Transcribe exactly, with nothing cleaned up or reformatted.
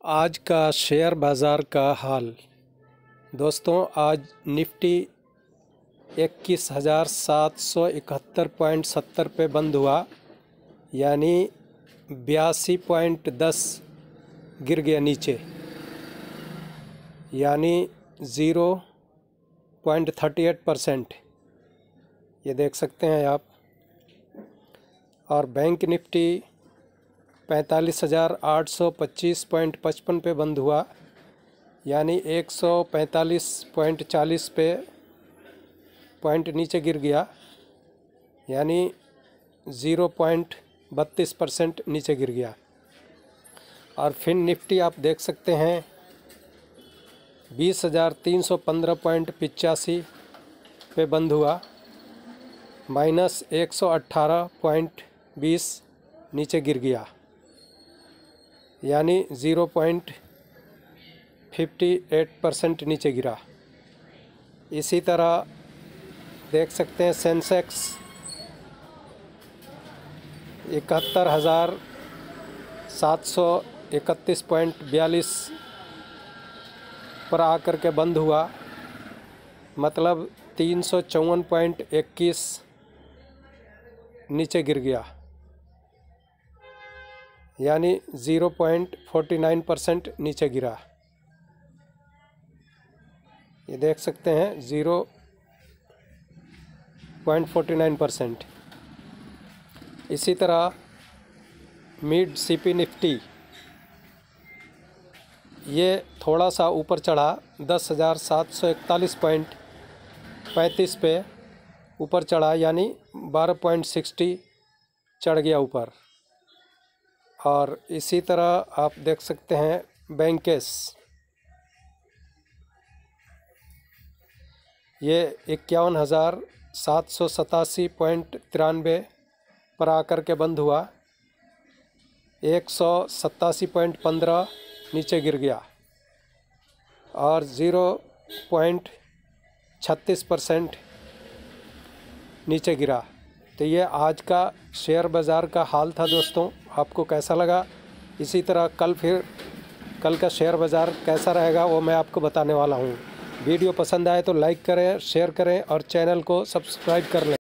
आज का शेयर बाज़ार का हाल। दोस्तों, आज निफ्टी इक्कीस हज़ार सात सौ इकहत्तर पॉइंट सत्तर पे बंद हुआ, यानी बयासी पॉइंट दस गिर गया नीचे, यानी zero point thirty eight percent. ये देख सकते हैं आप। और बैंक निफ्टी पैंतालीस हज़ार आठ सौ पच्चीस पॉइंट पचपन पे बंद हुआ, यानी एक सौ पैंतालीस पॉइंट चालीस पे पॉइंट नीचे गिर गया, यानी ज़ीरो पॉइंट बत्तीस परसेंट नीचे गिर गया। और फिर निफ्टी आप देख सकते हैं बीस हज़ार तीन सौ पंद्रह पॉइंट पिचासी पे बंद हुआ, माइनस एक सौ अट्ठारह पॉइंट बीस नीचे गिर गया, यानी zero point fifty eight percent नीचे गिरा। इसी तरह देख सकते हैं सेंसेक्स इकहत्तर हज़ार सात सौ इकतीस पॉइंट बयालीस पर आकर के बंद हुआ, मतलब तीन सौ चौवन पॉइंट इक्कीस नीचे गिर गया, यानी zero point forty nine percent नीचे गिरा। ये देख सकते हैं zero point forty nine percent. इसी तरह मिड सीपी निफ्टी ये थोड़ा सा ऊपर चढ़ा, दस हज़ार सात सौ इकतालीस पॉइंट पैंतीस पे ऊपर चढ़ा, यानी बारह पॉइंट सिक्सटी चढ़ गया ऊपर। और इसी तरह आप देख सकते हैं बैंकेस ये इक्यावन हज़ार सात सौ सतासी पॉइंट तिरानवे पर आकर के बंद हुआ, एक सौ सतासी पॉइंट पंद्रह नीचे गिर गया और ज़ीरो पॉइंट छत्तीस परसेंट नीचे गिरा। तो ये आज का शेयर बाज़ार का हाल था। दोस्तों, आपको कैसा लगा? इसी तरह कल फिर कल का शेयर बाज़ार कैसा रहेगा वो मैं आपको बताने वाला हूँ। वीडियो पसंद आए तो लाइक करें, शेयर करें और चैनल को सब्सक्राइब कर लें।